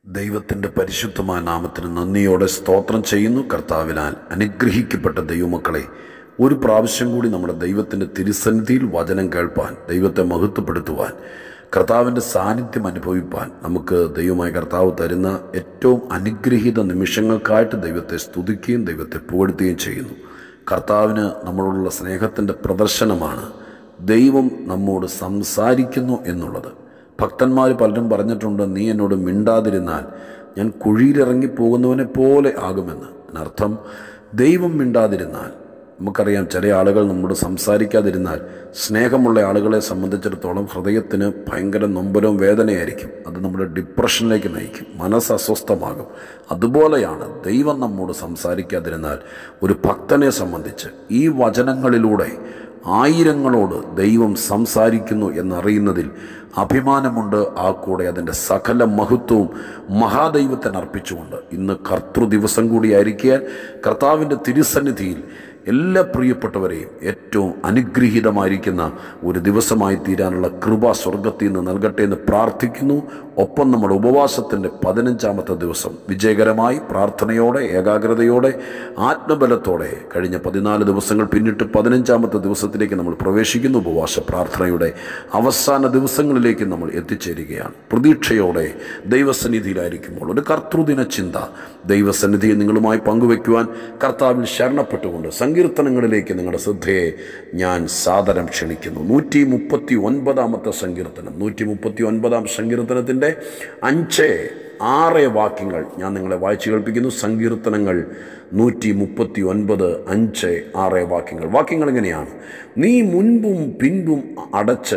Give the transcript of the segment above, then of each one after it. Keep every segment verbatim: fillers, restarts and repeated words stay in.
ദൈവത്തിൻ്റെ പരിശുദ്ധമായ നാമത്തിന് നന്ദിയോടെ സ്തോത്രം ചെയ്യുന്നു. കർത്താവിനാൽ അനുഗ്രഹിക്കപ്പെട്ട ദൈവമക്കളെ, ഒരു പ്രാവശ്യം കൂടി നമ്മുടെ ദൈവത്തിൻ്റെ തിരുസന്നിധിയിൽ വചനം കേൾപ്പാൻ, ദൈവത്തെ മഹത്വപ്പെടുത്തുവാൻ, കർത്താവിൻ്റെ സാന്നിധ്യം അനുഭവിപ്പാൻ നമുക്ക് ദൈവമായ കർത്താവ് തരുന്ന ഏറ്റവും അനുഗ്രഹീത നിമിഷങ്ങൾക്കായിട്ട് ദൈവത്തെ സ്തുതിക്കുകയും ദൈവത്തെ പുകഴ്ത്തുകയും ചെയ്യുന്നു. കർത്താവിന് നമ്മളോടുള്ള സ്നേഹത്തിൻ്റെ പ്രദർശനമാണ് ദൈവം നമ്മോട് സംസാരിക്കുന്നു എന്നുള്ളത്. ഭക്തന്മാർ പലരും പറഞ്ഞിട്ടുണ്ട്, നീ എന്നോട് മിണ്ടാതിരുന്നാൽ ഞാൻ കുഴിയിലിറങ്ങിപ്പോകുന്നവനെ പോലെ ആകുമെന്ന്. അതിനർത്ഥം ദൈവം മിണ്ടാതിരുന്നാൽ, നമുക്കറിയാം ചില ആളുകൾ നമ്മോട് സംസാരിക്കാതിരുന്നാൽ സ്നേഹമുള്ള ആളുകളെ സംബന്ധിച്ചിടത്തോളം ഹൃദയത്തിന് ഭയങ്കര നൊമ്പരവും വേദനയായിരിക്കും. അത് നമ്മുടെ ഡിപ്രഷനിലേക്ക് നയിക്കും, മനസ്സ് അസ്വസ്ഥമാകും. അതുപോലെയാണ് ദൈവം നമ്മോട് സംസാരിക്കാതിരുന്നാൽ ഒരു ഭക്തനെ സംബന്ധിച്ച് ഈ വചനങ്ങളിലൂടെ ആയിരങ്ങളോട് ദൈവം സംസാരിക്കുന്നു എന്നറിയുന്നതിൽ അഭിമാനമുണ്ട്. ആ കൂടെ അതിൻ്റെ സകല മഹത്വവും മഹാദൈവത്തിന് അർപ്പിച്ചുകൊണ്ട് ഇന്ന് കർത്തൃ ദിവസം കൂടിയായിരിക്കാൻ കർത്താവിൻ്റെ തിരുസന്നിധിയിൽ എല്ലാ പ്രിയപ്പെട്ടവരെയും ഏറ്റവും അനുഗ്രഹീതമായിരിക്കുന്ന ഒരു ദിവസമായി തീരാനുള്ള കൃപ സ്വർഗത്തിൽ നിന്ന് നൽകട്ടെ എന്ന് പ്രാർത്ഥിക്കുന്നു. ഒപ്പം നമ്മുടെ ഉപവാസത്തിൻ്റെ പതിനഞ്ചാമത്തെ ദിവസം വിജയകരമായി പ്രാർത്ഥനയോടെ, ഏകാഗ്രതയോടെ, ആത്മബലത്തോടെ കഴിഞ്ഞ പതിനാല് ദിവസങ്ങൾ പിന്നിട്ട് പതിനഞ്ചാമത്തെ ദിവസത്തിലേക്ക് നമ്മൾ പ്രവേശിക്കുന്നു. ഉപവാസ പ്രാർത്ഥനയുടെ അവസാന ദിവസങ്ങളിലേക്ക് നമ്മൾ എത്തിച്ചേരുകയാണ്. പ്രതീക്ഷയോടെ ദൈവസന്നിധിയിലായിരിക്കുമ്പോൾ ഒരു കർത്തൃദിന ചിന്ത ദൈവസന്നിധിയെ നിങ്ങളുമായി പങ്കുവയ്ക്കുവാൻ കർത്താവിൽ ശരണപ്പെട്ടുകൊണ്ട് സങ്കീർത്തനങ്ങളിലേക്ക് നിങ്ങളുടെ ശ്രദ്ധയെ ഞാൻ സാദരം ക്ഷണിക്കുന്നു. നൂറ്റി മുപ്പത്തി ഒൻപതാമത്തെ സങ്കീർത്തനം, നൂറ്റി മുപ്പത്തി ഒൻപതാം സങ്കീർത്തനത്തിൻ്റെ അഞ്ച് ആറ് വാക്യങ്ങൾ ഞാൻ നിങ്ങളെ വായിച്ചു കേൾപ്പിക്കുന്നു. സങ്കീർത്തനങ്ങൾ നൂറ്റി മുപ്പത്തി ഒൻപത് അഞ്ച് ആറ് വാക്യങ്ങൾ. വാക്യങ്ങൾ ഇങ്ങനെയാണ്: നീ മുൻപും പിൻപും അടച്ച്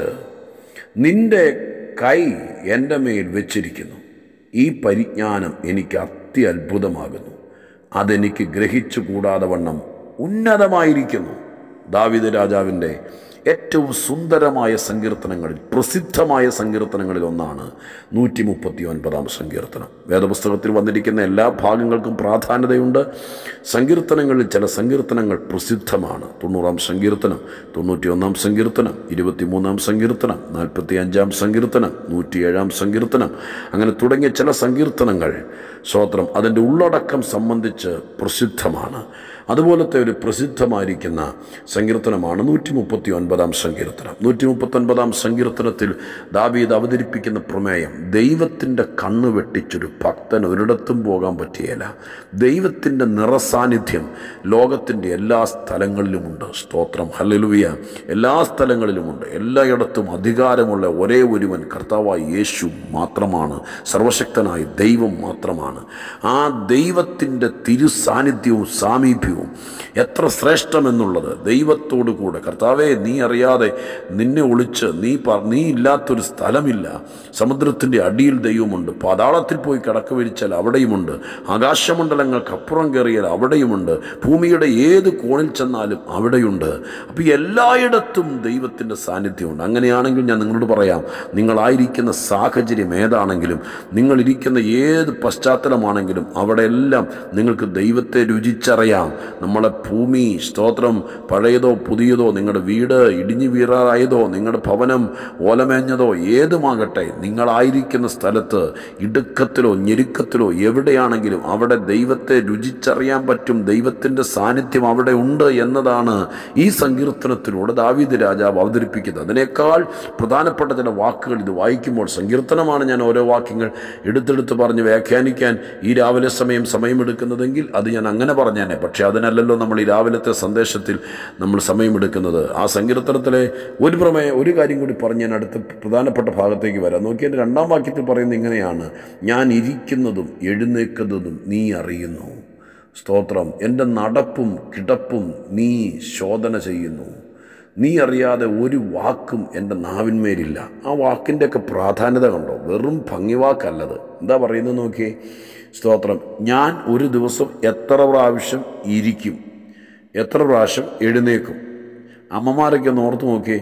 നിന്റെ കൈ എൻ്റെ മേൽ വെച്ചിരിക്കുന്നു. ഈ പരിജ്ഞാനം എനിക്ക് അത്യത്ഭുതമാകുന്നു. അതെനിക്ക് ഗ്രഹിച്ചു കൂടാതെ വണ്ണം ഉന്നതമായിരിക്കുന്നു. ദാവീദ് രാജാവിൻ്റെ ഏറ്റവും സുന്ദരമായ സങ്കീർത്തനങ്ങളിൽ, പ്രസിദ്ധമായ സങ്കീർത്തനങ്ങളിൽ ഒന്നാണ് നൂറ്റി മുപ്പത്തി ഒൻപതാം സങ്കീർത്തനം. വേദപുസ്തകത്തിൽ വന്നിരിക്കുന്ന എല്ലാ ഭാഗങ്ങൾക്കും പ്രാധാന്യതയുണ്ട്. സങ്കീർത്തനങ്ങളിൽ ചില സങ്കീർത്തനങ്ങൾ പ്രസിദ്ധമാണ്. തൊണ്ണൂറാം സങ്കീർത്തനം, തൊണ്ണൂറ്റി ഒന്നാം സങ്കീർത്തനം, ഇരുപത്തിമൂന്നാം സങ്കീർത്തനം, നാൽപ്പത്തി അഞ്ചാം സങ്കീർത്തനം, നൂറ്റിയേഴാം സങ്കീർത്തനം, അങ്ങനെ തുടങ്ങിയ ചില സങ്കീർത്തനങ്ങൾ സ്തോത്രം അതിൻ്റെ ഉള്ളടക്കം സംബന്ധിച്ച് പ്രസിദ്ധമാണ്. അതുപോലത്തെ ഒരു പ്രസിദ്ധമായിരിക്കുന്ന സങ്കീർത്തനമാണ് നൂറ്റി മുപ്പത്തി ഒൻപതാം സങ്കീർത്തനം. നൂറ്റി മുപ്പത്തൊൻപതാം സങ്കീർത്തനത്തിൽ ദാവീദ് അവതരിപ്പിക്കുന്ന പ്രമേയം, ദൈവത്തിൻ്റെ കണ്ണ് വെട്ടിച്ചൊരു ഭക്തൻ ഒരിടത്തും പോകാൻ പറ്റിയല്ല. ദൈവത്തിൻ്റെ നിറസാന്നിധ്യം ലോകത്തിൻ്റെ എല്ലാ സ്ഥലങ്ങളിലുമുണ്ട്. സ്തോത്രം, ഹല്ലേലൂയ. എല്ലാ സ്ഥലങ്ങളിലുമുണ്ട്. എല്ലായിടത്തും അധികാരമുള്ള ഒരേ ഒരുവൻ കർത്താവായ യേശു മാത്രമാണ്. സർവശക്തനായ ദൈവം മാത്രമാണ്. ആ ദൈവത്തിൻ്റെ തിരുസാന്നിധ്യവും സാമീപ്യവും എത്ര ശ്രേഷ്ഠമെന്നുള്ളത് ദൈവത്തോടു കൂടെ, കർത്താവേ നീ അറിയാതെ നിന്നെ ഒളിച്ച് നീ നീ ഇല്ലാത്തൊരു സ്ഥലമില്ല. സമുദ്രത്തിൻ്റെ അടിയിൽ ദൈവമുണ്ട്. പാതാളത്തിൽ പോയി കിടക്ക വിരിച്ചാൽ അവിടെയുമുണ്ട്. ആകാശമണ്ഡലങ്ങൾക്കപ്പുറം കയറിയാൽ അവിടെയുമുണ്ട്. ഭൂമിയുടെ ഏത് കോണിൽ ചെന്നാലും അവിടെയുണ്ട്. അപ്പോൾ എല്ലായിടത്തും ദൈവത്തിൻ്റെ സാന്നിധ്യമുണ്ട്. അങ്ങനെയാണെങ്കിൽ ഞാൻ നിങ്ങളോട് പറയാം, നിങ്ങളായിരിക്കുന്ന സാഹചര്യം ഏതാണെങ്കിലും, നിങ്ങളിരിക്കുന്ന ഏത് പശ്ചാത്തലമാണെങ്കിലും അവിടെയെല്ലാം നിങ്ങൾക്ക് ദൈവത്തെ രുചിച്ചറിയാം. നമ്മളെ ഭൂമി സ്തോത്രം പഴയതോ പുതിയതോ, നിങ്ങളുടെ വീട് ഇടിഞ്ഞു വീറാറായതോ, നിങ്ങളുടെ ഭവനം ഓലമേഞ്ഞതോ ഏതുമാകട്ടെ, നിങ്ങളായിരിക്കുന്ന സ്ഥലത്ത് ഇടുക്കത്തിലോ ഞെരുക്കത്തിലോ എവിടെയാണെങ്കിലും അവിടെ ദൈവത്തെ രുചിച്ചറിയാൻ പറ്റും. ദൈവത്തിൻ്റെ സാന്നിധ്യം അവിടെ ഉണ്ട് എന്നതാണ് ഈ സങ്കീർത്തനത്തിലൂടെ ദാവീദ് രാജാവ് അവതരിപ്പിക്കുന്നത്. അതിനേക്കാൾ പ്രധാനപ്പെട്ട ചില വാക്കുകൾ ഇത് വായിക്കുമ്പോൾ, സങ്കീർത്തനമാണ് ഞാൻ ഓരോ വാക്യങ്ങൾ എടുത്തെടുത്ത് പറഞ്ഞ് വ്യാഖ്യാനിക്കാൻ ഈ രാവിലെ സമയം സമയമെടുക്കുന്നതെങ്കിൽ അത് ഞാൻ അങ്ങനെ പറഞ്ഞേനെ. പക്ഷേ അതിനല്ലല്ലോ നമ്മൾ ഈ രാവിലത്തെ സന്ദേശത്തിൽ നമ്മൾ സമയമെടുക്കുന്നത്. ആ സങ്കീർത്തനത്തിലെ ഒരു പ്രമേയം, ഒരു കാര്യം കൂടി പറഞ്ഞ് ഞാൻ അടുത്ത പ്രധാനപ്പെട്ട ഭാഗത്തേക്ക് വരാം. നോക്കിയാൽ രണ്ടാം വാക്യത്തിൽ പറയുന്നത് ഇങ്ങനെയാണ്: ഞാൻ ഇരിക്കുന്നതും എഴുന്നേൽക്കുന്നതും നീ അറിയുന്നു. സ്തോത്രം, എൻ്റെ നടപ്പും കിടപ്പും നീ ശോധന ചെയ്യുന്നു. നീ അറിയാതെ ഒരു വാക്കും എൻ്റെ നാവിന്മേലില്ല. ആ വാക്കിൻ്റെയൊക്കെ പ്രാധാന്യത കണ്ടോ? വെറും ഭംഗിവാക്കല്ലത്. എന്താ പറയുന്നത് നോക്കിയേ. സ്തോത്രം, ഞാൻ ഒരു ദിവസം എത്ര പ്രാവശ്യം ഇരിക്കും, എത്ര പ്രാവശ്യം എഴുന്നേക്കും. അമ്മമാരൊക്കെ ഒന്ന് ഓർത്ത് നോക്കിയേ.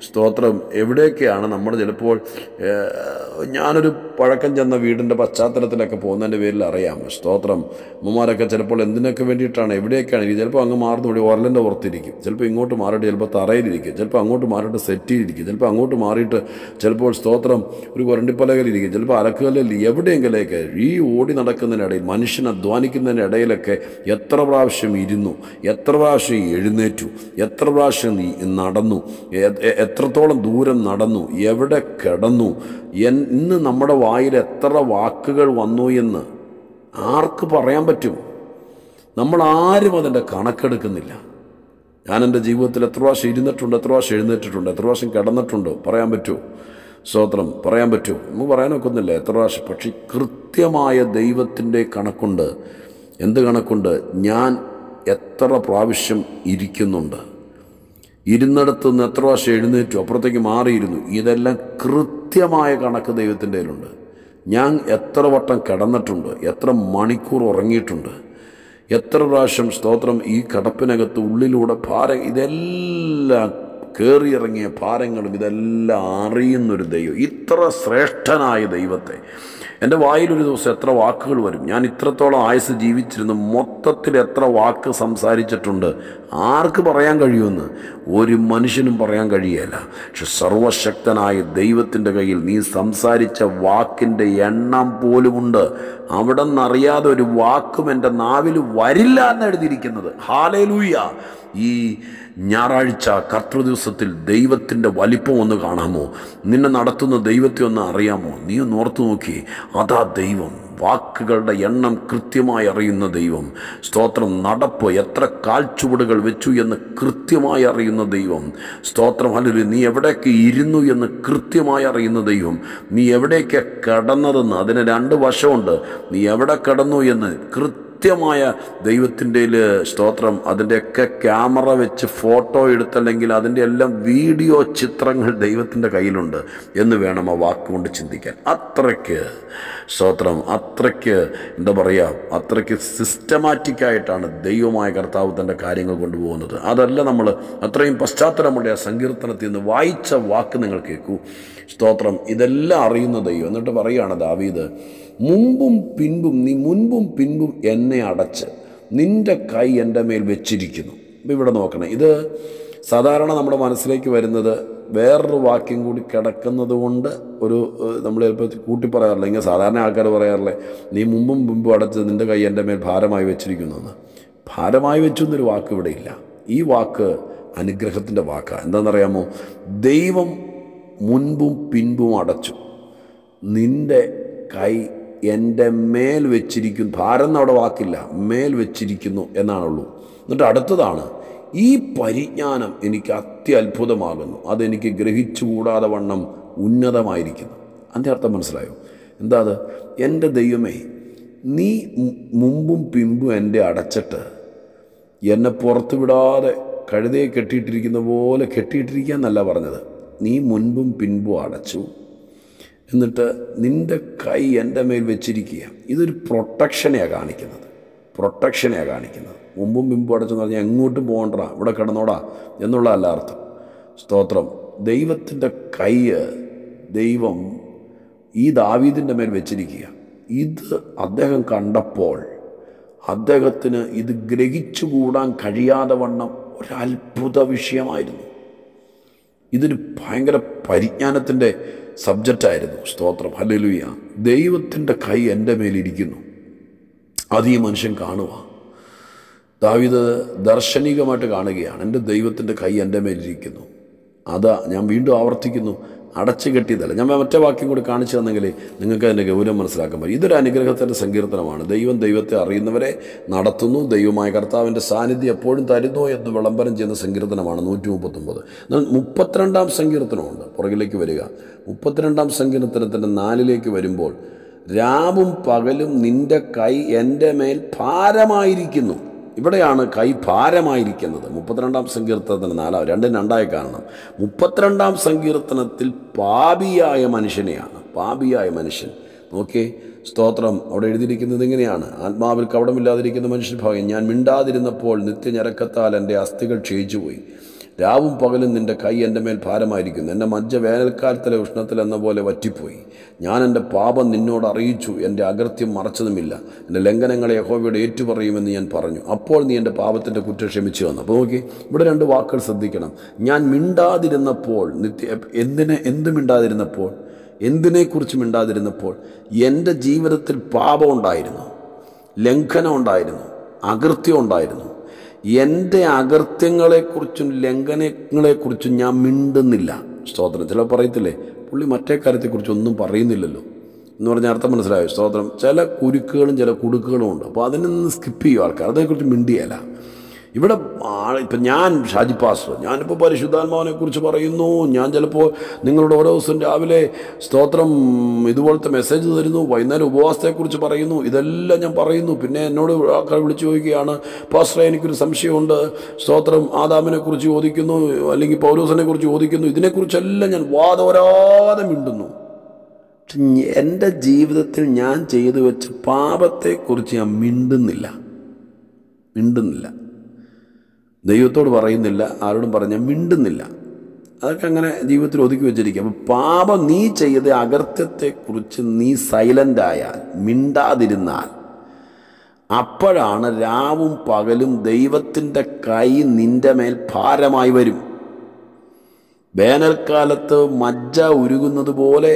സ്തോത്രം. എവിടെയൊക്കെയാണ് നമ്മൾ ചിലപ്പോൾ ഞാനൊരു പഴക്കം ചെന്ന വീടിൻ്റെ പശ്ചാത്തലത്തിലൊക്കെ പോകുന്നതിൻ്റെ പേരിൽ അറിയാം. സ്തോത്രം. അമ്മമാരൊക്കെ ചിലപ്പോൾ എന്തിനൊക്കെ വേണ്ടിയിട്ടാണ് എവിടെയൊക്കെയാണ് ഇരിക്കും. ചിലപ്പോൾ അങ്ങ് മാറുന്ന വഴി ഉരലിൻ്റെ പുറത്തിരിക്കും, ചിലപ്പോൾ ഇങ്ങോട്ട് മാറിയിട്ട് ചിലപ്പോൾ തറയിലിരിക്കും, ചിലപ്പോൾ അങ്ങോട്ട് മാറിയിട്ട് സെറ്റിയിരിക്കും, ചിലപ്പോൾ അങ്ങോട്ട് മാറിയിട്ട് ചിലപ്പോൾ സ്തോത്രം ഒരു കൊരണ്ടിപ്പലകയിലിരിക്കും, ചിലപ്പോൾ അലക്കുകല്ലിൽ എവിടെയെങ്കിലേക്ക് ഈ ഓടി നടക്കുന്നതിനിടയിൽ മനുഷ്യൻ അധ്വാനിക്കുന്നതിൻ്റെ ഇടയിലൊക്കെ എത്ര പ്രാവശ്യം ഇരുന്നു, എത്ര പ്രാവശ്യം എഴുന്നേറ്റു, എത്ര പ്രാവശ്യം നടന്നു, എത്രത്തോളം ദൂരം നടന്നു, എവിടെ കിടന്നു, ഇന്ന് നമ്മുടെ വായിൽ എത്ര വാക്കുകൾ വന്നു എന്ന് ആർക്ക് പറയാൻ പറ്റും? നമ്മൾ ആരും അതിൻ്റെ കണക്കെടുക്കുന്നില്ല. ഞാൻ എൻ്റെ ജീവിതത്തിൽ എത്ര പ്രാവശ്യം ഇരുന്നിട്ടുണ്ട്, എത്ര പ്രാവശ്യം എഴുന്നേറ്റിട്ടുണ്ട്, എത്ര പ്രാവശ്യം കിടന്നിട്ടുണ്ട്, പറയാൻ പറ്റുമോ? സ്തോത്രം. പറയാൻ പറ്റുമോ? നമുക്ക് പറയാനൊക്കുന്നില്ല എത്ര പ്രാവശ്യം. പക്ഷേ കൃത്യമായ ദൈവത്തിൻ്റെ കണക്കുണ്ട്. എന്ത് കണക്കുണ്ട്? ഞാൻ എത്ര പ്രാവശ്യം ഇരിക്കുന്നുണ്ട്, ഇരുന്നിടത്ത് നിന്ന് എത്ര പ്രാവശ്യം എഴുന്നേറ്റു, അപ്പുറത്തേക്ക് മാറിയിരുന്നു, ഇതെല്ലാം കൃത്യമായ കണക്ക് ദൈവത്തിൻ്റെ കയ്യിലുണ്ട്. ഞാൻ എത്ര വട്ടം കിടന്നിട്ടുണ്ട്, എത്ര മണിക്കൂർ ഉറങ്ങിയിട്ടുണ്ട്, എത്ര പ്രാവശ്യം സ്തോത്രം ഈ കിടപ്പിനകത്ത് ഉള്ളിലൂടെ ഭാരം, ഇതെല്ലാം കയറിയിറങ്ങിയ ഭാരങ്ങളും ഇതെല്ലാം അറിയുന്നൊരു ദൈവം, ഇത്ര ശ്രേഷ്ഠനായ ദൈവത്തെ എൻ്റെ വായിലൊരു ദിവസം എത്ര വാക്കുകൾ വരും? ഞാൻ ഇത്രത്തോളം ആയുസ് ജീവിച്ചിരുന്നു, മൊത്തത്തിൽ എത്ര വാക്ക് സംസാരിച്ചിട്ടുണ്ട്, ആർക്ക് പറയാൻ കഴിയുമെന്ന്? ഒരു മനുഷ്യനും പറയാൻ കഴിയുകയില്ല. പക്ഷെ സർവശക്തനായ ദൈവത്തിൻ്റെ കയ്യിൽ നീ സംസാരിച്ച വാക്കിൻ്റെ എണ്ണം പോലുമുണ്ട്. അവിടെ നിന്നറിയാതെ ഒരു വാക്കും എൻ്റെ നാവിൽ വരില്ല എന്ന് എഴുതിയിരിക്കുന്നത്. ഹല്ലേലൂയ. ഈ ഞായറാഴ്ച കർത്തൃദിവസത്തിൽ ദൈവത്തിൻ്റെ വലിപ്പം ഒന്ന് കാണാമോ? നിന്നെ നടത്തുന്ന ദൈവത്തെ ഒന്ന് അറിയാമോ? നീ ഒന്ന് ഓർത്തു നോക്കി. അതാ ദൈവം. വാക്കുകളുടെ എണ്ണം കൃത്യമായി അറിയുന്ന ദൈവം. സ്തോത്രം. നടപ്പ് എത്ര കാൽച്ചുവടുകൾ വെച്ചു എന്ന് കൃത്യമായി അറിയുന്ന ദൈവം. സ്തോത്രം. അല്ലെങ്കിൽ നീ എവിടെയൊക്കെ ഇരുന്നു എന്ന് കൃത്യമായി അറിയുന്ന ദൈവം. നീ എവിടെയൊക്കെ കിടന്നതെന്ന് അതിന് രണ്ട് വശമുണ്ട്. നീ എവിടെ കിടന്നു എന്ന് കൃത്യ കൃത്യമായ ദൈവത്തിൻ്റെ സ്തോത്രം. അതിൻ്റെയൊക്കെ ക്യാമറ വെച്ച് ഫോട്ടോ എടുത്തല്ലെങ്കിൽ അതിൻ്റെ എല്ലാം വീഡിയോ ചിത്രങ്ങൾ ദൈവത്തിൻ്റെ കയ്യിലുണ്ട് എന്ന് വേണം ആ വാക്കുകൊണ്ട് ചിന്തിക്കാൻ. അത്രയ്ക്ക് സ്തോത്രം. അത്രയ്ക്ക് എന്താ പറയുക, അത്രയ്ക്ക് സിസ്റ്റമാറ്റിക്കായിട്ടാണ് ദൈവമായ കർത്താവ് തൻ്റെ കാര്യങ്ങൾ കൊണ്ടുപോകുന്നത്. അതല്ല നമ്മൾ അത്രയും പശ്ചാത്തലമുള്ള ആ സങ്കീർത്തനത്തിൽ നിന്ന് വായിച്ച വാക്ക് നിങ്ങൾ കേൾക്കൂ. സ്തോത്രം. ഇതെല്ലാം അറിയുന്ന ദൈവം. എന്നിട്ട് പറയുകയാണ് ദാവീദ്, മുമ്പും പിൻപും നീ മുൻപും പിൻപും എന്നെ അടച്ച് നിൻ്റെ കൈ എൻ്റെ മേൽ വെച്ചിരിക്കുന്നു. അപ്പം ഇവിടെ നോക്കണം, ഇത് സാധാരണ നമ്മുടെ മനസ്സിലേക്ക് വരുന്നത് വേറൊരു വാക്യം കൂടി കിടക്കുന്നത് കൊണ്ട് ഒരു നമ്മൾ ചിലപ്പോൾ കൂട്ടി പറയാറില്ല. ഇങ്ങനെ സാധാരണ ആൾക്കാർ പറയാറില്ലേ, നീ മുമ്പും മുമ്പും അടച്ച് നിൻ്റെ കൈ എൻ്റെ മേൽ ഭാരമായി വെച്ചിരിക്കുന്നു എന്ന്. ഭാരമായി വെച്ചു എന്നൊരു വാക്ക് ഇവിടെ ഇല്ല. ഈ വാക്ക് അനുഗ്രഹത്തിൻ്റെ വാക്കാണ്. എന്താണെന്നറിയാമോ? ദൈവം മുൻപും പിൻപും അടച്ചു, നിൻ്റെ കൈ എൻ്റെ മേൽ വെച്ചിരിക്കുന്നു. ഭാരം എന്നവിടെ വാക്കില്ല, മേൽ വെച്ചിരിക്കുന്നു എന്നാണുള്ളൂ. എന്നിട്ട് അടുത്തതാണ്, ഈ പരിജ്ഞാനം എനിക്ക് അത്യത്ഭുതമാകുന്നു, അതെനിക്ക് ഗ്രഹിച്ചുകൂടാതെ വണ്ണം ഉന്നതമായിരിക്കുന്നു. അതിൻ്റെ അർത്ഥം മനസ്സിലായോ? എന്താ അത്? എൻ്റെ ദൈവമേ, നീ മുമ്പും പിമ്പും എൻ്റെ അടച്ചിട്ട് എന്നെ പുറത്തു വിടാതെ കഴുതയെ കെട്ടിയിട്ടിരിക്കുന്ന പോലെ കെട്ടിയിട്ടിരിക്കുക എന്നല്ല പറഞ്ഞത്. നീ മുൻപും പിൻപും അടച്ചു, എന്നിട്ട് നിൻ്റെ കൈ എൻ്റെ മേൽ വെച്ചിരിക്കുക. ഇതൊരു പ്രൊട്ടക്ഷനെയാണ് കാണിക്കുന്നത്. പ്രൊട്ടക്ഷനെയാണ് കാണിക്കുന്നത്. മുമ്പും പിമ്പും അടച്ചെന്ന് പറഞ്ഞാൽ എങ്ങോട്ടും പോകണ്ടടാ, ഇവിടെ കിടന്നോടാ എന്നുള്ളതല്ല അർത്ഥം. സ്തോത്രം. ദൈവത്തിൻ്റെ കൈ ദൈവം ഈ ദാവീദിൻ്റെ മേൽ വെച്ചിരിക്കുക. ഇത് അദ്ദേഹം കണ്ടപ്പോൾ അദ്ദേഹത്തിന് ഇത് ഗ്രഹിച്ചുകൂടാൻ കഴിയാതെ വണ്ണം ഒരത്ഭുത വിഷയമായിരുന്നു. ഇതൊരു ഭയങ്കര പരിജ്ഞാനത്തിൻ്റെ സബ്ജക്റ്റായിരുന്നു. സ്തോത്രം. ഹല്ലേലൂയ. ദൈവത്തിൻ്റെ കൈ എൻ്റെ മേലിരിക്കുന്നു, അത് ഈ മനുഷ്യൻ കാണുക. ദാവീദ് ദർശനികമായിട്ട് കാണുകയാണ്, എൻ്റെ ദൈവത്തിൻ്റെ കൈ എൻ്റെ മേലിരിക്കുന്നു. അതാ ഞാൻ വീണ്ടും ആവർത്തിക്കുന്നു, അടച്ചു കെട്ടിയതല്ല. ഞാൻ മറ്റേ വാക്യം കൂടി കാണിച്ചു തന്നെങ്കിൽ നിങ്ങൾക്ക് അതിൻ്റെ ഗൗരവം മനസ്സിലാക്കാൻ പറ്റും. ഇതൊരു അനുഗ്രഹത്തിൻ്റെ സങ്കീർത്തനമാണ്. ദൈവം ദൈവത്തെ അറിയുന്നവരെ നടത്തുന്നു, ദൈവമായ കർത്താവിൻ്റെ സാന്നിധ്യം എപ്പോഴും തരുന്നു എന്ന് വിളംബരം ചെയ്യുന്ന സങ്കീർത്തനമാണ് നൂറ്റി മുപ്പത്തൊമ്പത്. എന്നാൽ മുപ്പത്തിരണ്ടാം സങ്കീർത്തനമുണ്ട്. പുറകിലേക്ക് വരിക. മുപ്പത്തിരണ്ടാം സങ്കീർത്തനത്തിൻ്റെ നാലിലേക്ക് വരുമ്പോൾ, രാവും പകലും നിൻ്റെ കൈ എൻ്റെ മേൽ ഭാരമായിരിക്കുന്നു. ഇവിടെയാണ് കൈ ഭാരമായിരിക്കുന്നത്. മുപ്പത്തിരണ്ടാം സങ്കീർത്തനത്തിന് നാലാം രണ്ടും രണ്ടായി കാണണം. മുപ്പത്തിരണ്ടാം സങ്കീർത്തനത്തിൽ പാപിയായ മനുഷ്യനെയാണ്. പാപിയായ മനുഷ്യൻ നോക്കി. സ്തോത്രം. അവിടെ എഴുതിയിരിക്കുന്നത് ഇങ്ങനെയാണ്, ആത്മാവിൽ കവടമില്ലാതിരിക്കുന്ന മനുഷ്യൻ ഭാഗ്യം. ഞാൻ മിണ്ടാതിരുന്നപ്പോൾ നിത്യഞരക്കത്താൽ എൻ്റെ അസ്ഥികൾ ക്ഷയിച്ചുപോയി. രാവും പകലും നിൻ്റെ കൈ എൻ്റെ മേൽ ഭാരമായിരിക്കുന്നു. എൻ്റെ മജ്ജ വേനൽക്കാലത്തിലെ ഉഷ്ണത്തിൽ എന്ന പോലെ വറ്റിപ്പോയി. ഞാൻ എൻ്റെ പാപം നിന്നോട് അറിയിച്ചു, എൻ്റെ അകൃത്യം മറച്ചതുമില്ല. എൻ്റെ ലംഘനങ്ങളെ യഹോവയോട് ഏറ്റുപറയുമെന്ന് ഞാൻ പറഞ്ഞു. അപ്പോൾ നീ എൻ്റെ പാപത്തിൻ്റെ കുറ്റം ക്ഷമിച്ചു വന്നു. അപ്പോൾ നോക്കി, ഇവിടെ രണ്ട് വാക്കുകൾ ശ്രദ്ധിക്കണം. ഞാൻ മിണ്ടാതിരുന്നപ്പോൾ, നിത്യ എന്തിനെ എന്ത് മിണ്ടാതിരുന്നപ്പോൾ, എന്തിനെക്കുറിച്ച് മിണ്ടാതിരുന്നപ്പോൾ? എൻ്റെ ജീവിതത്തിൽ പാപം ഉണ്ടായിരുന്നു, ലംഘനം ഉണ്ടായിരുന്നു, അകൃത്യം ഉണ്ടായിരുന്നു. എൻ്റെ അകൃത്യങ്ങളെക്കുറിച്ചും ലംഘനങ്ങളെക്കുറിച്ചും ഞാൻ മിണ്ടുന്നില്ല. സ്തോത്രം. ചില പറയത്തില്ലേ, പുള്ളി മറ്റേ കാര്യത്തെക്കുറിച്ചൊന്നും പറയുന്നില്ലല്ലോ എന്ന് പറഞ്ഞാൽ അർത്ഥം മനസ്സിലായോ? സ്തോത്രം. ചില കുരുക്കുകളും ചില കുടുക്കുകളും ഉണ്ട്. അപ്പോൾ അതിൽ നിന്ന് സ്കിപ്പ് ചെയ്യും ആൾക്കാർ, അതേക്കുറിച്ച് മിണ്ടിയല്ല. ഇവിടെ ഇപ്പം ഞാൻ ഷാജി പാസ്റ്റർ, ഞാനിപ്പോൾ പരിശുദ്ധാത്മാവിനെക്കുറിച്ച് പറയുന്നു. ഞാൻ ചിലപ്പോൾ നിങ്ങളുടെ ഓരോ ദിവസം രാവിലെ സ്തോത്രം ഇതുപോലത്തെ മെസ്സേജ് തരുന്നു, വൈകുന്നേരം ഉപവാസത്തെക്കുറിച്ച് പറയുന്നു. ഇതെല്ലാം ഞാൻ പറയുന്നു. പിന്നെ എന്നോട് ആൾക്കാർ വിളിച്ചു ചോദിക്കുകയാണ്, പാസ്റ്ററെ എനിക്കൊരു സംശയമുണ്ട്, സ്തോത്രം ആദാമിനെക്കുറിച്ച് ചോദിക്കുന്നു, അല്ലെങ്കിൽ പൗലോസിനെ കുറിച്ച് ചോദിക്കുന്നു. ഇതിനെക്കുറിച്ചെല്ലാം ഞാൻ വാദോരാതെ മിണ്ടുന്നു. എൻ്റെ ജീവിതത്തിൽ ഞാൻ ചെയ്തു വെച്ച പാപത്തെക്കുറിച്ച് ഞാൻ മിണ്ടുന്നില്ല മിണ്ടുന്നില്ല ദൈവത്തോട് പറയുന്നില്ല, ആരോടും പറഞ്ഞാൽ മിണ്ടുന്നില്ല. അതൊക്കെ അങ്ങനെ ജീവിതത്തിൽ ഒതുക്കി വെച്ചിരിക്കും. അപ്പം പാപം നീ ചെയ്ത അകൃത്യത്തെക്കുറിച്ച് നീ സൈലൻ്റായാൽ, മിണ്ടാതിരുന്നാൽ, അപ്പോഴാണ് രാവും പകലും ദൈവത്തിൻ്റെ കൈ നിൻ്റെ മേൽ ഭാരമായി വരും. വേനൽക്കാലത്ത് മജ്ജ ഉരുകുന്നത് പോലെ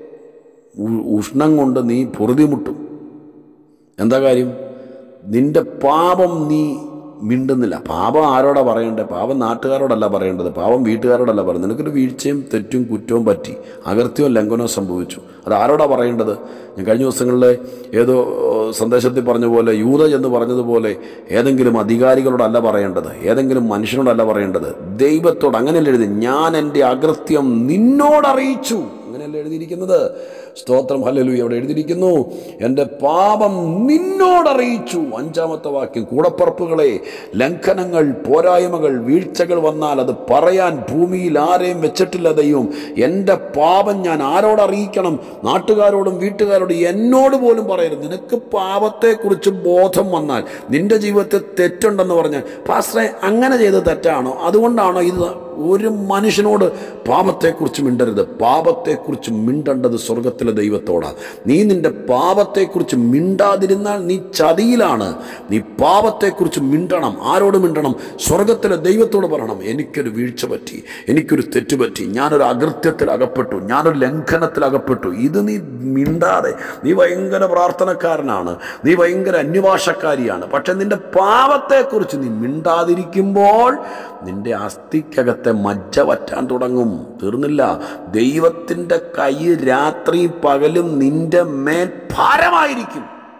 ഉഷ്ണം കൊണ്ട് നീ പൊറുതിമുട്ടും. എന്താ കാര്യം? നിൻ്റെ പാപം നീ മിണ്ടുന്നില്ല. പാപം ആരോടാ പറയേണ്ടത്? പാപം നാട്ടുകാരോടല്ല പറയേണ്ടത്, പാപം വീട്ടുകാരോടല്ല പറയുന്നത്. നിനക്കൊരു വീഴ്ചയും തെറ്റും കുറ്റവും പറ്റി, അകൃത്യവും ലംഘനവും സംഭവിച്ചു. അത് ആരോടാ പറയേണ്ടത്? ഞാൻ കഴിഞ്ഞ ദിവസങ്ങളിൽ ഏതോ സന്ദേശത്തിൽ പറഞ്ഞ പോലെ, യൂത എന്ന് പറഞ്ഞതുപോലെ ഏതെങ്കിലും അധികാരികളോടല്ല പറയേണ്ടത്, ഏതെങ്കിലും മനുഷ്യനോടല്ല പറയേണ്ടത്, ദൈവത്തോട്. അങ്ങനെയല്ല എഴുതി, ഞാൻ എൻ്റെ അകൃത്യം നിന്നോടറിയിച്ചു. അങ്ങനെയല്ല എഴുതിയിരിക്കുന്നത്. സ്തോത്രം. ഹല്ലേലൂയ. അവിടെ എഴുതിയിരിക്കുന്നു, എൻ്റെ പാപം നിന്നോടറിയിച്ചു. അഞ്ചാമത്തെ വാക്യം, കൂടപ്പറപ്പുകളെ, ലംഘനങ്ങൾ, പോരായ്മകൾ, വീഴ്ചകൾ വന്നാൽ അത് പറയാൻ ഭൂമിയിൽ ആരെയും വെച്ചിട്ടില്ല ദൈവം. എൻ്റെ പാപം ഞാൻ ആരോടറിയിക്കണം? നാട്ടുകാരോടും വീട്ടുകാരോടും എന്നോട് പോലും പറയരുത്. നിനക്ക് പാപത്തെക്കുറിച്ച് ബോധം വന്നാൽ, നിൻ്റെ ജീവിതത്തിൽ തെറ്റുണ്ടെന്ന് പറഞ്ഞാൽ, പാസ്റ്ററെ അങ്ങനെ ചെയ്ത് തെറ്റാണോ, അതുകൊണ്ടാണോ ഇത്? ഒരു മനുഷ്യനോട് പാപത്തെക്കുറിച്ച് മിണ്ടരുത്. പാപത്തെക്കുറിച്ച് മിണ്ടേണ്ടത് സ്വർഗത്തിലെ ദൈവത്തോടാണ്. നീ നിന്റെ പാപത്തെക്കുറിച്ച് മിണ്ടാതിരുന്നാൽ നീ ചതിയിലാണ്. നീ പാപത്തെക്കുറിച്ച് മിണ്ടണം. ആരോട് മിണ്ടണം? സ്വർഗത്തിലെ ദൈവത്തോട് പറയണം, എനിക്കൊരു വീഴ്ച പറ്റി, എനിക്കൊരു തെറ്റ് പറ്റി, ഞാനൊരു അകൃത്യത്തിൽ അകപ്പെട്ടു, ഞാനൊരു ലംഘനത്തിൽ അകപ്പെട്ടു. ഇത് നീ മിണ്ടാതെ, നീ ഭയങ്കര പ്രാർത്ഥനക്കാരനാണ്, നീ ഭയങ്കര അന്യഭാഷക്കാരിയാണ്, പക്ഷെ നിന്റെ പാപത്തെക്കുറിച്ച് നീ മിണ്ടാതിരിക്കുമ്പോൾ നിന്റെ അസ്ഥിക്കകത്ത് മജ്ജ വറ്റാൻ തുടങ്ങും. തീർന്നില്ല. ദൈവത്തിൻ്റെ കൈ രാത്രി പകലും നിന്റെ മേൽ ഭാരമായിരിക്കും.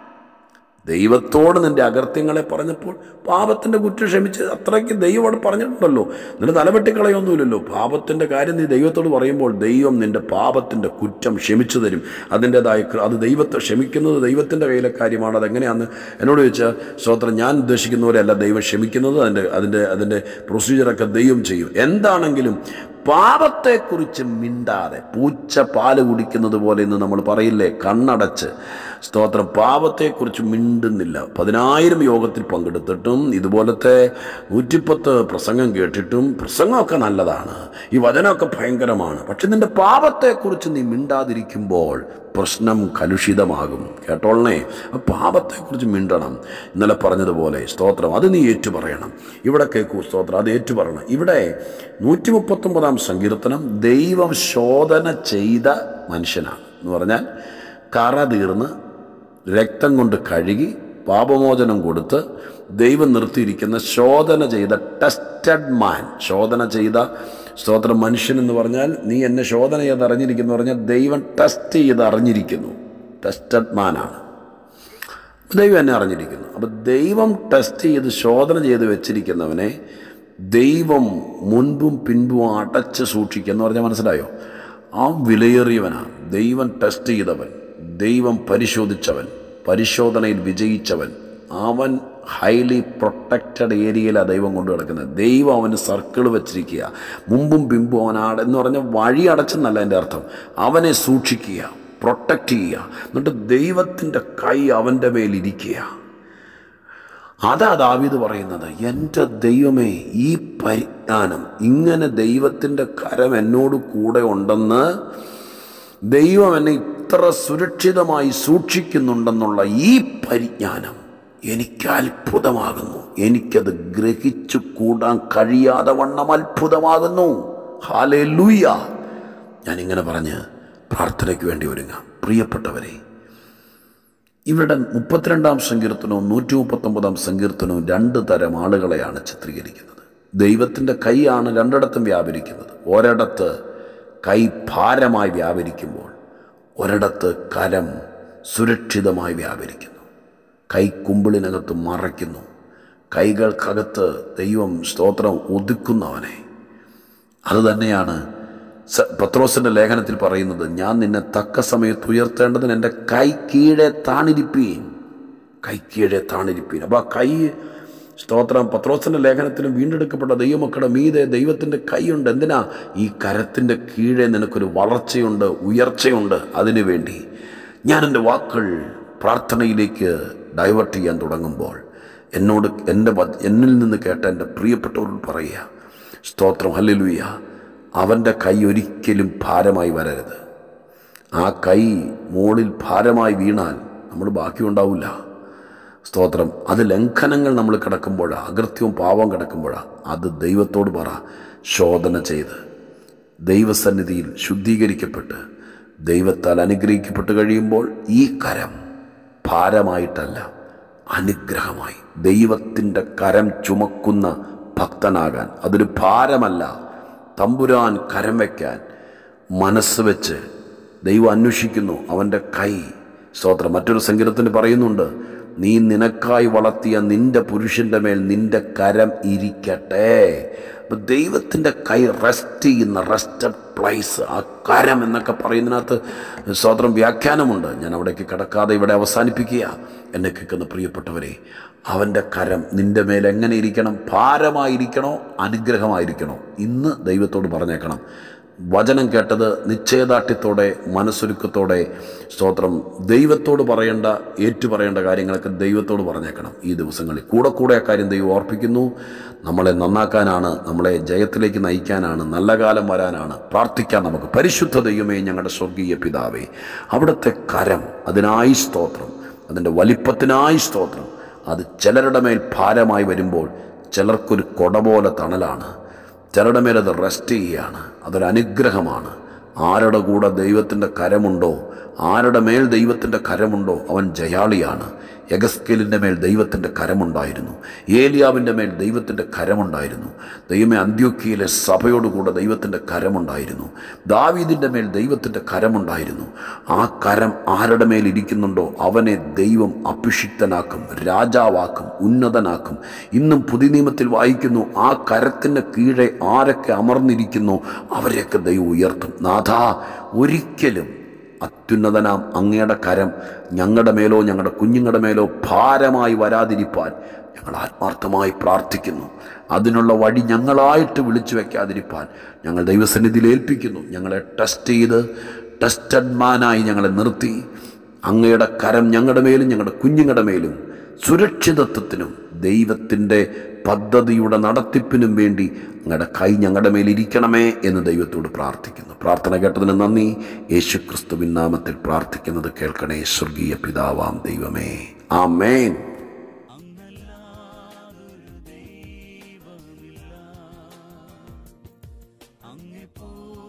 ദൈവത്തോട് നിന്റെ അകൃത്യങ്ങളെ പറഞ്ഞപ്പോൾ പാപത്തിൻ്റെ കുറ്റം ക്ഷമിച്ച്, അത്രയ്ക്ക് ദൈവം അവിടെ പറഞ്ഞിട്ടുണ്ടല്ലോ. നിന്റെ തലവെട്ടിക്കളയൊന്നുമില്ലല്ലോ. പാപത്തിൻ്റെ കാര്യം നീ ദൈവത്തോട് പറയുമ്പോൾ ദൈവം നിന്റെ പാപത്തിൻ്റെ കുറ്റം ക്ഷമിച്ചു തരും. അതിൻ്റെതായ അത് ദൈവത്തെ ക്ഷമിക്കുന്നത് ദൈവത്തിൻ്റെ കയ്യിലെ കാര്യമാണ്. അതെങ്ങനെയാണെന്ന് എന്നോട് ചോദിച്ചാൽ, സ്തോത്രം, ഞാൻ ഉദ്ദേശിക്കുന്ന പോലെയല്ല ദൈവം ക്ഷമിക്കുന്നത്. അതിൻ്റെ അതിൻ്റെ അതിൻ്റെ പ്രൊസീജിയറൊക്കെ ദൈവം ചെയ്യും. എന്താണെങ്കിലും പാപത്തെക്കുറിച്ച് മിണ്ടാതെ, പൂച്ച പാല് കുടിക്കുന്നത് പോലെ എന്ന് നമ്മൾ പറയില്ലേ, കണ്ണടച്ച്, സ്തോത്രം, പാപത്തെക്കുറിച്ച് മിണ്ടുന്നില്ല. പതിനായിരം യോഗത്തിൽ പങ്കെടുത്തിട്ടും ഇതുപോലത്തെ നൂറ്റിപ്പത്ത് പ്രസംഗം കേട്ടിട്ടും, പ്രസംഗമൊക്കെ നല്ലതാണ്, ഈ വചനമൊക്കെ ഭയങ്കരമാണ്, പക്ഷെ നിന്റെ പാപത്തെക്കുറിച്ച് നീ മിണ്ടാതിരിക്കുമ്പോൾ പ്രശ്നം കലുഷിതമാകും. കേട്ടോളണേ. പാപത്തെക്കുറിച്ച് മിണ്ടണം. ഇന്നലെ പറഞ്ഞതുപോലെ, സ്തോത്രം, അത് നീ ഏറ്റുപറയണം. ഇവിടെ കേൾക്കൂ, സ്തോത്രം, അത് ഏറ്റുപറയണം. ഇവിടെ നൂറ്റി മുപ്പത്തൊമ്പതാം സങ്കീർത്തനം ദൈവം ശോധന ചെയ്ത മനുഷ്യനാണ് എന്ന് പറഞ്ഞാൽ, കറ തീർന്ന് രക്തം കൊണ്ട് കഴുകി പാപമോചനം കൊടുത്ത് ദൈവം നിർത്തിയിരിക്കുന്ന ശോധന ചെയ്ത ടെസ്റ്റഡ് മാൻ, ശോധന ചെയ്ത, സ്തോത്രം, മനുഷ്യൻ എന്ന് പറഞ്ഞാൽ, നീ എന്നെ ശോധന ചെയ്ത് അറിഞ്ഞിരിക്കുന്നു പറഞ്ഞാൽ ദൈവം ടെസ്റ്റ് ചെയ്ത് അറിഞ്ഞിരിക്കുന്നു. ടെസ്റ്റഡ് മാനാണ് ദൈവം എന്നെ അറിഞ്ഞിരിക്കുന്നു. അപ്പം ദൈവം ടെസ്റ്റ് ചെയ്ത് ശോധന ചെയ്ത് വെച്ചിരിക്കുന്നവനെ ദൈവം മുൻപും പിൻപും അടച്ച് സൂക്ഷിക്കുക എന്ന് പറഞ്ഞാൽ മനസ്സിലായോ? ആ വിലയേറിയവനാണ്. ദൈവം ടെസ്റ്റ് ചെയ്തവൻ, ദൈവം പരിശോധിച്ചവൻ, പരിശോധനയിൽ വിജയിച്ചവൻ, അവൻ ഹൈലി പ്രൊട്ടക്റ്റഡ് ഏരിയയിലാണ് ദൈവം കൊണ്ട് കിടക്കുന്നത്. ദൈവം അവന് സർക്കിൾ വെച്ചിരിക്കുക. മുമ്പും പിമ്പും അവൻ ആടെ എന്ന് പറഞ്ഞാൽ വഴി അടച്ചെന്നല്ല എൻ്റെ അർത്ഥം. അവനെ സൂക്ഷിക്കുക, പ്രൊട്ടക്റ്റ് ചെയ്യുക. എന്നിട്ട് ദൈവത്തിൻ്റെ കൈ അവൻ്റെ മേലിരിക്കുക. അതാ ദാവീദ് പറയുന്നത്, എൻ്റെ ദൈവമേ, ഈ പരിജ്ഞാനം, ഇങ്ങനെ ദൈവത്തിൻ്റെ കരം എന്നോട് കൂടെ ഉണ്ടെന്ന്, ദൈവം എന്നെ ഇത്ര സുരക്ഷിതമായി സൂക്ഷിക്കുന്നുണ്ടെന്നുള്ള ഈ പരിജ്ഞാനം എനിക്ക് അത്ഭുതമാകുന്നു. എനിക്കത് ഗ്രഹിച്ചു കൂടാൻ കഴിയാതെ വണ്ണം അത്ഭുതമാകുന്നു. ഹല്ലേലൂയ. ഞാനിങ്ങനെ പറഞ്ഞ് പ്രാർത്ഥനയ്ക്ക് വേണ്ടി ഒരുങ്ങാം. പ്രിയപ്പെട്ടവരെ, ഇവിടെ മുപ്പത്തിരണ്ടാം സങ്കീർത്തനവും നൂറ്റി മുപ്പത്തൊമ്പതാം സങ്കീർത്തനവും രണ്ട് തരം ആളുകളെയാണ് ചിത്രീകരിക്കുന്നത്. ദൈവത്തിൻ്റെ കൈയാണ് രണ്ടിടത്തും വ്യാപരിക്കുന്നത്. ഒരിടത്ത് കൈ ഭാരമായി വ്യാപരിക്കുമ്പോൾ ഒരിടത്ത് കരം സുരക്ഷിതമായി വ്യാപരിക്കുന്നു. കൈ കുമ്പിളിനകത്ത് മറയ്ക്കുന്നു. കൈകൾക്കകത്ത് ദൈവം സ്തോത്രം ഒതുക്കുന്നവനെ. അതുതന്നെയാണ് പത്രോസിൻ്റെ ലേഖനത്തിൽ പറയുന്നത്, ഞാൻ നിന്നെ തക്ക സമയത്ത് ഉയർത്തേണ്ടതിന് എൻ്റെ കൈ കീഴെ താണിരിപ്പീൻ. കൈ കീഴെ താണിരിപ്പീൻ. അപ്പോൾ ആ കൈ സ്തോത്രം പത്രോസിൻ്റെ ലേഖനത്തിലും വീണ്ടെടുക്കപ്പെട്ട ദൈവമക്കളുടെ മീതെ ദൈവത്തിൻ്റെ കൈയുണ്ട്. എന്തിനാ? ഈ കരത്തിൻ്റെ കീഴെ നിനക്കൊരു വളർച്ചയുണ്ട്, ഉയർച്ചയുണ്ട്. അതിനു വേണ്ടി ഞാൻ എൻ്റെ വാക്കുകൾ പ്രാർത്ഥനയിലേക്ക് ഡൈവേർട്ട് ചെയ്യാൻ തുടങ്ങുമ്പോൾ എന്നോട് എൻ്റെ എന്നിൽ നിന്ന് കേട്ട എൻ്റെ പ്രിയപ്പെട്ടവരോട് പറയുക, സ്തോത്രം, ഹല്ലേലൂയ, അവൻ്റെ കൈ ഒരിക്കലും ഭാരമായി വരരുത്. ആ കൈ മുകളിൽ ഭാരമായി വീണാൽ നമ്മൾ ബാക്കിയുണ്ടാവില്ല. സ്തോത്രം. അത് ലംഘനങ്ങൾ നമ്മൾ കിടക്കുമ്പോഴാണ്, അകൃത്യവും പാവം കിടക്കുമ്പോഴാണ്. അത് ദൈവത്തോട് പറ. ശോധന ചെയ്ത് ദൈവസന്നിധിയിൽ ശുദ്ധീകരിക്കപ്പെട്ട് ദൈവത്താൽ അനുഗ്രഹിക്കപ്പെട്ട് കഴിയുമ്പോൾ ഈ കരം ഭാരമായിട്ടല്ല, അനുഗ്രഹമായി ദൈവത്തിൻ്റെ കരം ചുമക്കുന്ന ഭക്തനാകാൻ, അതൊരു ഭാരമല്ല. തമ്പുരാൻ കരം വയ്ക്കാൻ മനസ്സ് വെച്ച് ദൈവം അന്വേഷിക്കുന്നു അവൻ്റെ കൈ. സ്തോത്രം. മറ്റൊരു സങ്കീർത്തനത്തിൽ പറയുന്നുണ്ട്, നീ നിനക്കായി വളർത്തിയ നിൻ്റെ പുരുഷൻ്റെ മേൽ നിൻ്റെ കരം ഇരിക്കട്ടെ. അപ്പം ദൈവത്തിൻ്റെ കൈ റെസ്റ്റ് ചെയ്യുന്ന റെസ്റ്റഡ് പ്ലേസ്, ആ കരം എന്നൊക്കെ പറയുന്നതിനകത്ത് സ്തോത്രം വ്യാഖ്യാനമുണ്ട്. ഞാൻ അവിടേക്ക് കിടക്കാതെ ഇവിടെ അവസാനിപ്പിക്കുക. എന്നെ കേൾക്കുന്ന പ്രിയപ്പെട്ടവരെ, അവൻ്റെ കരം നിൻ്റെ മേൽ എങ്ങനെ ഇരിക്കണം? ഭാരമായിരിക്കണോ അനുഗ്രഹമായിരിക്കണോ? ഇന്ന് ദൈവത്തോട് പറഞ്ഞേക്കണം. വചനം കേട്ടത് നിശ്ചയദാർഢ്യത്തോടെ മനസ്സൊരുക്കത്തോടെ സ്തോത്രം ദൈവത്തോട് പറയേണ്ട ഏറ്റു പറയേണ്ട കാര്യങ്ങളൊക്കെ ദൈവത്തോട് പറഞ്ഞേക്കണം. ഈ ദിവസങ്ങളിൽ കൂടെ കൂടെ ആ കാര്യം ദൈവം ഓർപ്പിക്കുന്നു. നമ്മളെ നന്നാക്കാനാണ്, നമ്മളെ ജയത്തിലേക്ക് നയിക്കാനാണ്, നല്ല കാലം വരാനാണ്. പ്രാർത്ഥിക്കാൻ നമുക്ക്. പരിശുദ്ധ ദൈവമേ, ഞങ്ങളുടെ സ്വർഗീയ പിതാവേ, അവിടുത്തെ കരം, അതിനായി സ്തോത്രം, അതിൻ്റെ വലിപ്പത്തിനായി സ്തോത്രം. അത് ചിലരുടെ മേൽ ഭാരമായി വരുമ്പോൾ ചിലർക്കൊരു കൊട പോലെ തണലാണ്, ചിലരുടെ മേൽ അത് റെസ്റ്റ് ചെയ്യുകയാണ്. അതൊരനുഗ്രഹമാണ്. ആരുടെ കൂടെ ദൈവത്തിൻ്റെ കരമുണ്ടോ, ആരുടെ മേൽ ദൈവത്തിൻ്റെ കരമുണ്ടോ അവൻ ജയാളിയാണ്. യെഗസ്കേലിൻ്റെ മേൽ ദൈവത്തിൻ്റെ കരമുണ്ടായിരുന്നു. ഏലിയാവിൻ്റെ മേൽ ദൈവത്തിൻ്റെ കരമുണ്ടായിരുന്നു. ദൈവമേ, അന്ത്യോക്യയിലെ സഭയോടുകൂടെ ദൈവത്തിൻ്റെ കരമുണ്ടായിരുന്നു. ദാവീദിൻ്റെ മേൽ ദൈവത്തിൻ്റെ കരമുണ്ടായിരുന്നു. ആ കരം ആരുടെ മേൽ ഇരിക്കുന്നുണ്ടോ അവനെ ദൈവം അഭിഷിക്തനാക്കും, രാജാവാക്കും, ഉന്നതനാക്കും. ഇന്നും പുതിയ നിയമത്തിൽ വായിക്കുന്നു, ആ കരത്തിന് കീഴെ ആരൊക്കെ അമർന്നിരിക്കുന്നു അവരെയൊക്കെ ദൈവം ഉയർത്തും. നാഥാ, ഒരിക്കലും അത്യുന്നതനാം അങ്ങയുടെ കരം ഞങ്ങളുടെ മേലോ ഞങ്ങളുടെ കുഞ്ഞുങ്ങളുടെ മേലോ ഭാരമായി വരാതിരിപ്പാൻ ഞങ്ങൾ ആത്മാർത്ഥമായി പ്രാർത്ഥിക്കുന്നു. അതിനുള്ള വഴി ഞങ്ങളായിട്ട് വിളിച്ചു വയ്ക്കാതിരിപ്പാൻ ഞങ്ങൾ ദൈവസന്നിധിയിൽ ഏൽപ്പിക്കുന്നു. ഞങ്ങളെ ടെസ്റ്റ് ചെയ്ത് ടെസ്റ്റഡ് മാനായി ഞങ്ങളെ നിർത്തി അങ്ങയുടെ കരം ഞങ്ങളുടെ മേലും ഞങ്ങളുടെ കുഞ്ഞുങ്ങളുടെ മേലും സുരക്ഷിതത്വത്തിനും ദൈവത്തിൻ്റെ പദ്ധതിയുടെ നടത്തിപ്പിനും വേണ്ടി അങ്ങയുടെ കൈ ഞങ്ങളുടെ മേലിരിക്കണമേ എന്ന് ദൈവത്തോട് പ്രാർത്ഥിക്കുന്നു. പ്രാർത്ഥന കേട്ടതിന് നന്ദി. യേശു ക്രിസ്തുവിൻ നാമത്തിൽ പ്രാർത്ഥിക്കുന്നത് കേൾക്കണേ സ്വർഗീയ പിതാവാം ദൈവമേ. ആമേൻ. അങ്ങേ